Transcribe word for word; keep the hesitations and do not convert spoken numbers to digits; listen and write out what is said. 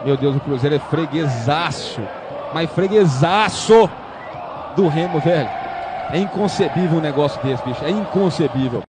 Meu Deus, o Cruzeiro é freguesaço. Mas freguesaço do Remo, velho. É inconcebível um negócio desse, bicho. É inconcebível.